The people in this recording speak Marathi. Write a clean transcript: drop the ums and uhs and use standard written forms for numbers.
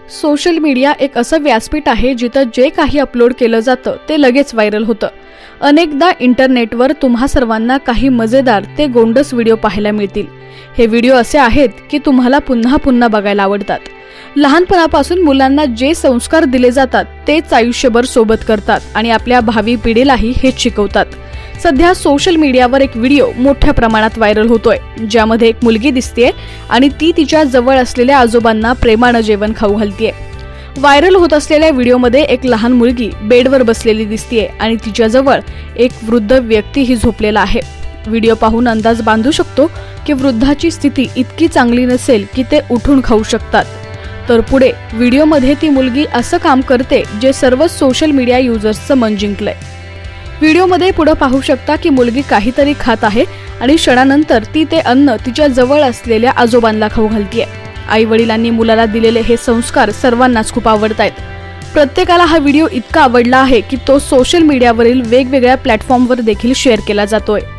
सोशल मीडिया एक असं व्यासपीठ आहे जिथं जे काही अपलोड केलं जातं ते लगेच व्हायरल होतं। अनेकदा इंटरनेटवर तुम्हा सर्वांना काही मजेदार ते गोंडस व्हिडिओ पाहायला मिळतील। हे व्हिडिओ असे आहेत की तुम्हाला पुन्हा पुन्हा बघायला आवडतात। लहानपणापासून मुलांना जे संस्कार दिले जातात तेच आयुष्यभर सोबत करतात आणि आपल्या भावी पिढीलाही हेच शिकवतात। सध्या सोशल मीडियावर एक व्हिडिओ मोठ्या प्रमाणात व्हायरल होतोय, ज्यामध्ये एक मुलगी दिसतेय आणि ती तिच्या जवळ असलेल्या आजोबांना प्रेमाने जेवण खाऊ घालतेय। व्हायरल होत असलेल्या व्हिडिओमध्ये एक लहान मुलगी बेडवर बसलेली दिसतेय आणि तिच्या जवळ एक वृद्ध व्यक्तीही झोपलेला आहे। व्हिडिओ पाहून अंदाज बांधू शकतो की वृद्धाची स्थिती इतकी चांगली नसेल की ते उठून खाऊ शकतात। तर पुढे व्हिडिओमध्ये ती मुलगी असं काम करते जे सर्व सोशल मीडिया युजर्सचं मन जिंकलंय। व्हिडिओमध्ये पुढे पाहू शकता की मुलगी काहीतरी खात आहे आणि क्षणानंतर ती ते अन्न तिच्या जवळ असलेल्या आजोबांना खाऊ घालतेय। आई वडिलांनी मुलाला दिलेले हे संस्कार सर्वांनाच खूप आवडतायत। प्रत्येकाला हा व्हिडिओ इतका आवडला आहे की तो सोशल मीडियावरील वेगवेगळ्या प्लॅटफॉर्मवर देखील शेअर केला जातोय।